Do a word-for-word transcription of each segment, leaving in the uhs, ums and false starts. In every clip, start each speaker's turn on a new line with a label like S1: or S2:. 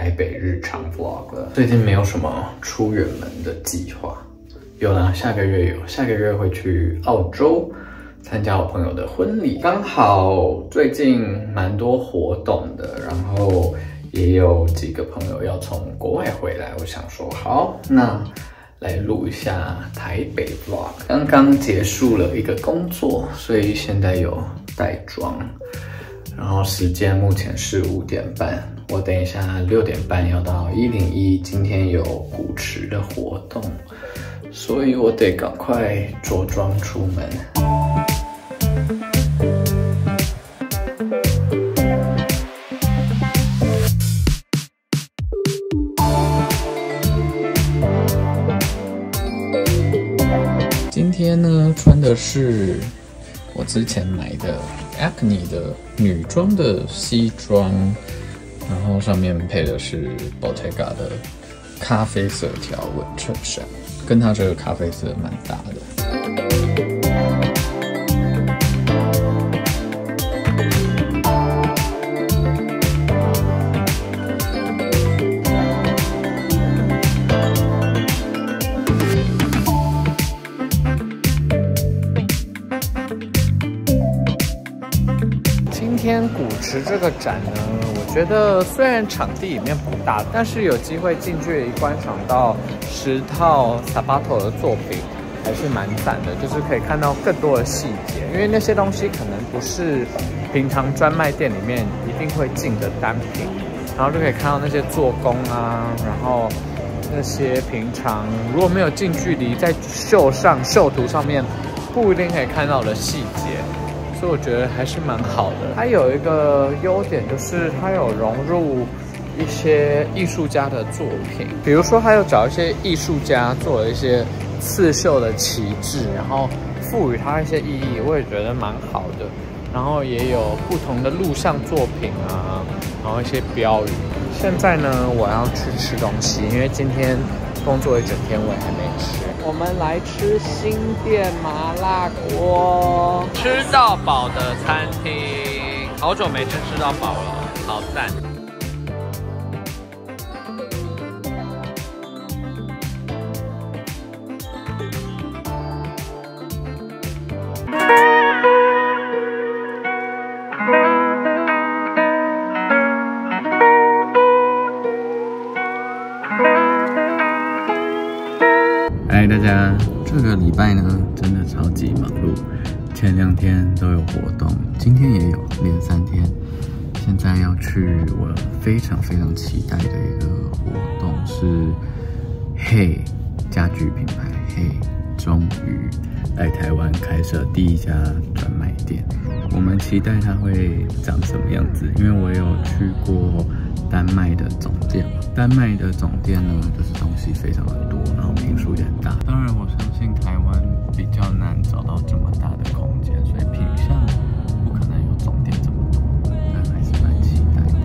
S1: 台北日常 vlog 了。最近没有什么出远门的计划，有啦，下个月有，下个月会去澳洲参加我朋友的婚礼，刚好最近蛮多活动的，然后也有几个朋友要从国外回来，我想说好，那来录一下台北 vlog。刚刚结束了一个工作，所以现在有带妆，然后时间目前是五点半，我等一下六点半要到一零一，今天有古驰的活动，所以我得赶快着装出门。今天呢，穿的是我之前买的 Acne 的女装的西装，然后上面配的是 Bottega 的咖啡色条纹衬衫，跟它这个咖啡色蛮搭的。今天古驰这个展呢，我觉得虽然场地里面不大，但是有机会近距离观赏到十套 Sabato 的作品，还是蛮赞的。就是可以看到更多的细节，因为那些东西可能不是平常专卖店里面一定会进的单品，然后就可以看到那些做工啊，然后那些平常如果没有近距离在秀上秀图上面不一定可以看到的细节。所以我觉得还是蛮好的。它有一个优点就是它有融入一些艺术家的作品，比如说它有找一些艺术家做了一些刺绣的旗帜，然后赋予它一些意义，我也觉得蛮好的。然后也有不同的录像作品啊，然后一些标语。现在呢，我要去吃东西，因为今天工作一整天，我也还没吃。我们来吃新店麻辣锅，吃到饱的餐厅，好久没吃吃到饱了，好赞！嗨，大家，这个礼拜呢，真的超级忙碌，前两天都有活动，今天也有，连三天。现在要去我非常非常期待的一个活动，是 Hey 家具品牌 Hey 终于来台湾开设第一家专卖店。我们期待它会长什么样子，因为我有去过丹麦的总店，丹麦的总店呢，就是东西非常的多，然后坪数也很大。当然，我相信台湾比较难找到这么大的空间，所以品项不可能有总店这么多，但还是蛮期待的。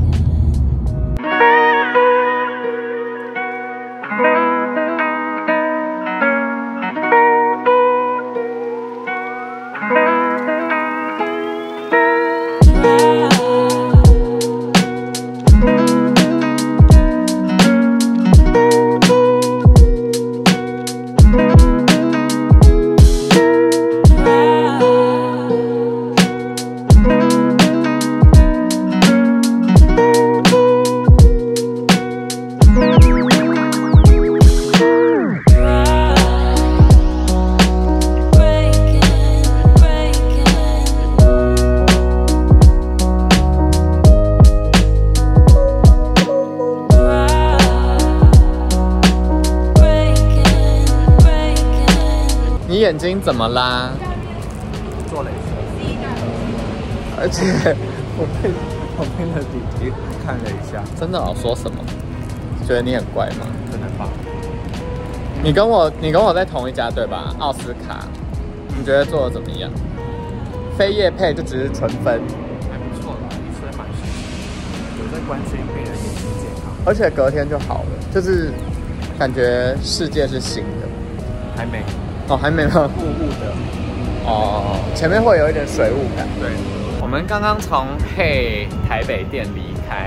S1: 你眼睛怎么啦？
S2: 做雷射，
S1: 而且
S2: 我被旁边的弟弟看了一下，
S1: 真的哦，说什么？觉得你很怪吗？
S2: 可能吧。
S1: 你跟我，你跟我在同一家对吧？奥斯卡，你觉得做的怎么样？非业配就只是纯分，
S2: 还不错啦，医生蛮辛苦，有在关心病人眼睛健康，
S1: 而且隔天就好了，就是感觉世界是新的。
S2: 还没。
S1: 哦，还没吗？
S2: 雾雾的，
S1: 哦，前面会有一点水雾感。
S2: 对，
S1: 我们刚刚从 Hey 台北店离开，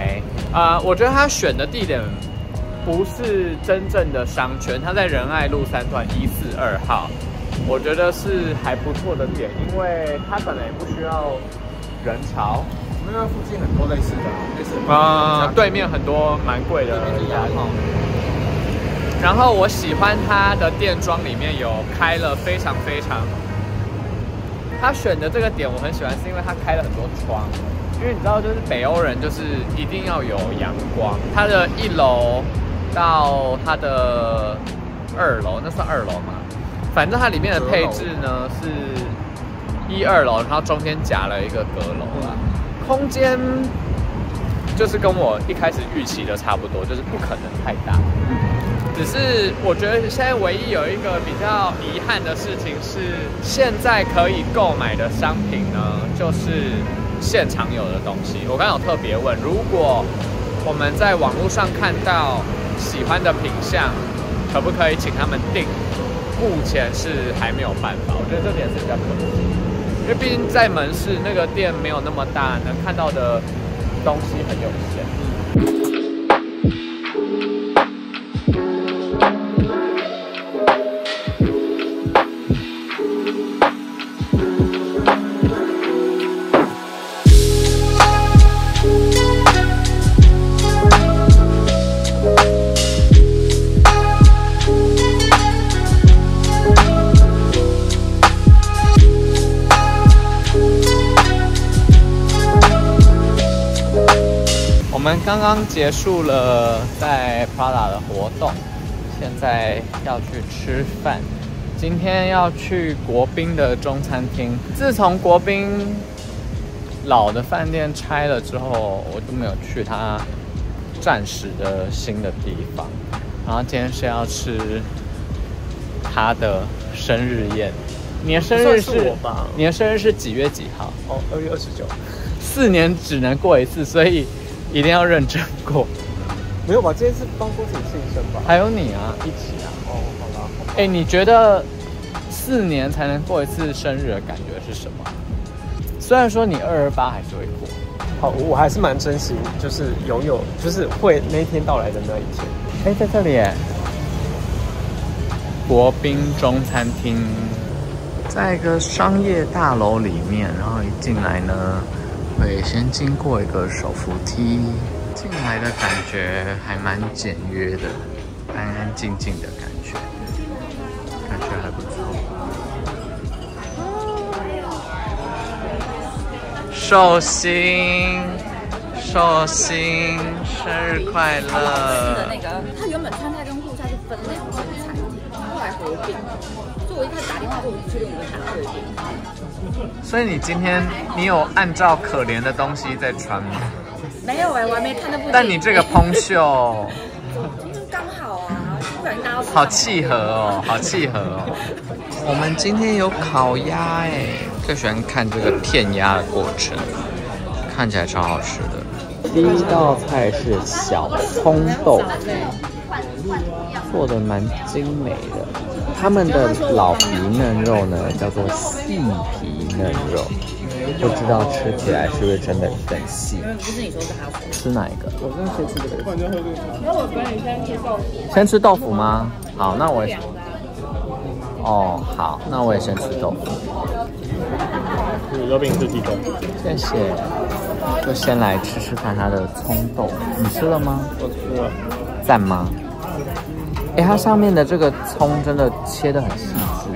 S1: 啊、呃，我觉得他选的地点不是真正的商圈，他在仁爱路三段一四二号，我觉得是还不错的点，因为他可能也不需要人潮。
S2: 因为附近很多类似的，类似
S1: 啊、呃，对面很多蛮贵的家具。然后我喜欢它的店装里面有开了非常非常，他选的这个点我很喜欢，是因为他开了很多窗。因为你知道，就是北欧人就是一定要有阳光。它的一楼到它的二楼，那算二楼吗？反正它里面的配置呢是一二楼，然后中间夹了一个阁楼啦。空间就是跟我一开始预期的差不多，就是不可能太大。只是我觉得现在唯一有一个比较遗憾的事情是，现在可以购买的商品呢，就是现场有的东西。我刚刚有特别问，如果我们在网络上看到喜欢的品项，可不可以请他们订？目前是还没有办法，我觉得这点是比较可惜。因为毕竟在门市那个店没有那么大，能看到的东西很有限。我们刚刚结束了在 Prada 的活动，现在要去吃饭。今天要去国宾的中餐厅。自从国宾老的饭店拆了之后，我就没有去它暂时的新的地方。然后今天是要吃他的生日宴。你的生日 是, 是我吧？你的生日是几月几号？
S2: 哦，二月二十九。四
S1: 年只能过一次，所以一定要认真过。
S2: 没有吧？今天是帮郭景庆生吧？
S1: 还有你啊，一起啊。
S2: 哦，好啦。
S1: 哎、欸，你觉得四年才能过一次生日的感觉是什么？虽然说你二二八还是会过。
S2: 好，我还是蛮珍惜，就是拥有，就是会那一天到来的那一天。
S1: 哎、欸，在这里耶，国宾中餐厅，在一个商业大楼里面，然后一进来呢，会先经过一个手扶梯。进来的感觉还蛮简约的，安安静静的感觉，感觉还不错。寿星，寿星，生日快乐！
S3: 的那个，他原本川菜跟沪菜是分两间餐厅，后来合并，所以我一开始打电话说我不确定我们打对边。
S1: 所以你今天你有按照可怜的东西在穿吗？
S3: 没有哎、欸，我还没看那部。
S1: 但你这个蓬袖，
S3: 就刚好啊，不然大家
S1: 好契合哦，好契合哦。我们今天有烤鸭哎，最喜欢看这个片鸭的过程，看起来超好吃的。第一道菜是小葱豆腐，做的蛮精美的。他们的老皮嫩肉呢，叫做细皮嫩肉。不知道吃起来是不是真的很细？
S3: 就是你说是他
S1: 吃哪一个？
S2: 我真的先吃这个，不然就喝这个。
S3: 那我跟你先吃豆腐。
S1: 先吃豆腐吗？好，那我也。哦，好，那我也先吃豆腐。
S2: 你肉饼自己的。
S1: 谢谢。就先来吃吃看它的葱豆腐，你吃了吗？
S2: 我吃了。
S1: 赞吗？哎，它上面的这个葱真的切得很细致。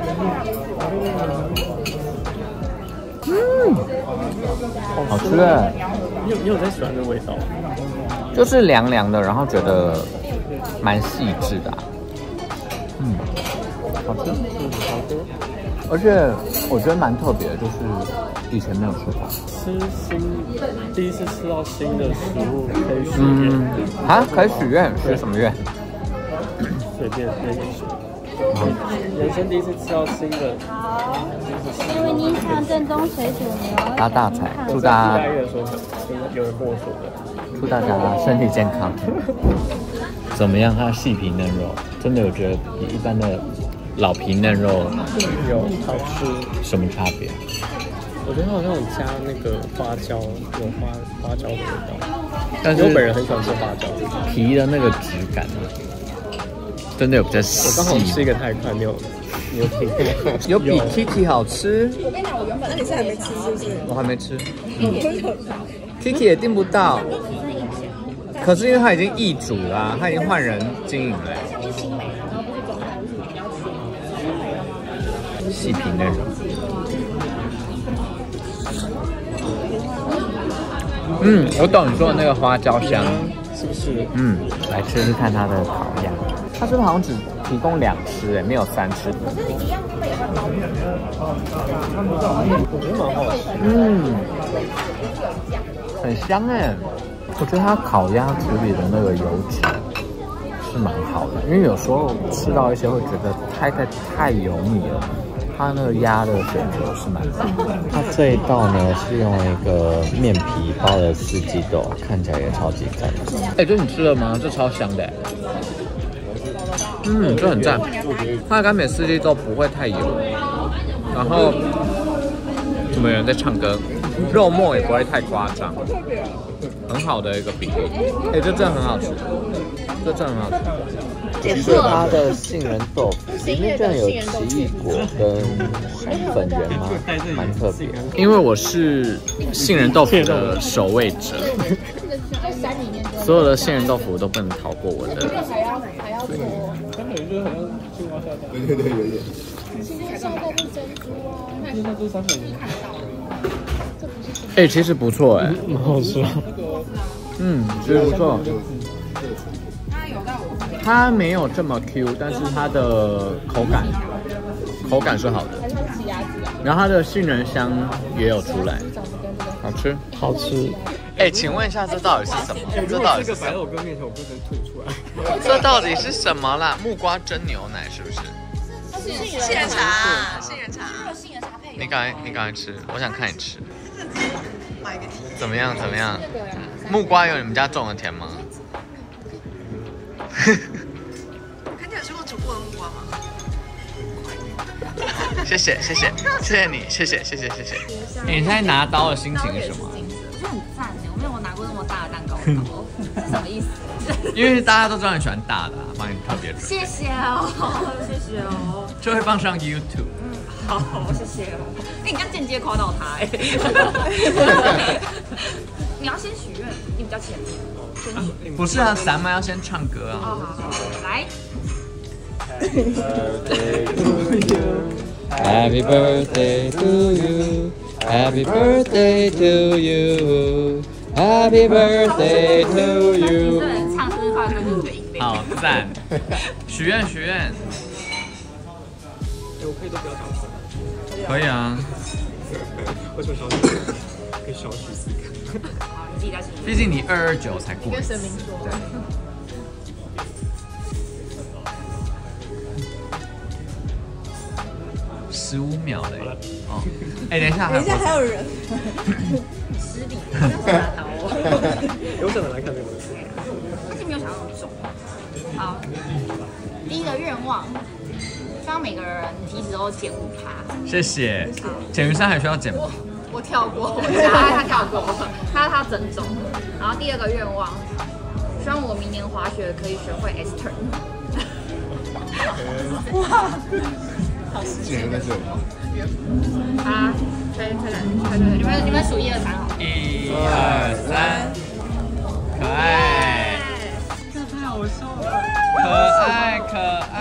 S1: 嗯，好吃哎！
S2: 你有你有在喜欢这味道？
S1: 就是凉凉的，然后觉得蛮细致的、啊。嗯，好吃，
S2: 嗯，好吃。
S1: 而且我觉得蛮特别的，就是以前没有吃过。
S2: 吃新，第一次吃到新的食物可以许愿。
S1: 嗯，啊，可以许愿？许什么愿？
S2: 随便随便许。人生第一次吃到新的。
S4: 因为你想正宗水煮牛，
S1: 发大财，祝大家
S2: 有人跟我说的，
S1: 祝大家身体健康。怎么样？它细皮嫩肉，真的有觉得比一般的老皮嫩肉
S2: 有好吃？
S1: 什么差别？
S2: 我觉得好像有加那个花椒，有花花椒的味道。
S1: 但是
S2: 我本人很喜欢吃花椒，
S1: 皮的那个质感啊，真的有比较细。
S2: 我刚好吃一个太快，没有没有听过。
S1: 有比 Kiki 好吃。
S3: 我跟你讲，我原本那你是还没吃是不是？
S1: 我还没吃。Kiki 也订不到，可是因为它已经易主了、啊，它已经换人经营了、欸。细皮内容。嗯，我懂你说的那个花椒香，
S2: 是不是？
S1: 嗯，来吃吃看它的烤鸭。它是不是好像只提供两吃哎，没有三吃？
S3: 可是一样会有个包
S2: 我觉得蛮好吃。
S1: 嗯，很香哎。我觉得它烤鸭处理的那个油脂是蛮好的，因为有时候吃到一些会觉得太太太油腻了。它那个鸭的选择是蛮棒的。
S5: 它这一道呢是用一个面皮包的四季豆，看起来也超级赞。
S1: 哎，这你吃了吗？这超香的。嗯，这很赞。它的干煸四季豆不会太油，然后怎么有人在唱歌？肉末也不会太夸张，很好的一个比例。哎，这真的很好吃，这真的很好吃。
S5: 这是它的杏仁豆腐，里面居然有奇异果跟粉圆吗？蛮特别。
S1: 因为我是杏仁豆腐的守卫者，所有的杏仁豆腐都不能逃过我的嘴。
S2: 对对对，有点。
S1: 哎，其实不错哎，
S2: 蛮好吃。
S1: 嗯，其实不错。它没有这么 Q， 但是它的口感口感是好的，然后它的杏仁香也有出来，好吃，
S2: 好吃。
S1: 哎，请问一下，这到底是什么？这到底是什么？
S2: 摆在我哥面前，我不能吐出来。
S1: 这到底是什么啦？木瓜蒸牛奶是不是？
S3: 杏仁茶，杏仁茶，杏仁茶配。
S1: 你赶快，你赶快吃，我想看你吃。怎么样？怎么样？木瓜有你们家种的甜吗？
S6: 看你有吃过煮过的木瓜吗？
S1: 谢谢谢谢谢谢你，谢谢谢谢谢谢。你现在拿刀的心情是什么？
S3: 我觉得很赞哎，我没有拿过那么大的蛋糕刀，是什么意思？
S1: 因为大家都知道你喜欢大的、啊，帮你特别准备。
S3: 谢谢哦，谢谢哦。
S1: 就会放上 YouTube。
S3: 嗯，好，谢谢哦。哎，你刚间接夸到他哎。你要先许愿，你比较前面。
S1: 啊、不是啊，咱们要先唱歌啊。
S3: 哦，好，好，来。
S5: Happy birthday to you, Happy birthday to you, Happy birthday to you。
S3: 唱生日快乐歌就是音类。
S1: 好赞！许愿许愿。
S2: 我可以都不要讲出来。
S1: 可以啊。
S2: 为什么小许？可以小许思考。
S3: 好，你自己在心里。
S1: 毕竟你二二九才过。
S3: 跟神明说。对。
S1: 十五秒嘞。哦。哎，等一下，
S6: 等一下还有人。
S3: 失礼，不要拿刀哦。
S2: 有可能来看这个。
S3: 而且没有想到那么重。好，第一个愿望，希望每个人体脂都减五趴。
S1: 谢谢。减鱼山还需要减吗？
S3: 我跳过，我他他跳过，他他增重。然后第二个愿望，希望我明年滑雪可以学会 S turn。哇，好实际。
S2: 在这里。
S3: 啊，推推推推推，你们你们数一二三好。
S1: 一二三，可爱。
S6: 这太好笑了。
S1: 可爱可爱。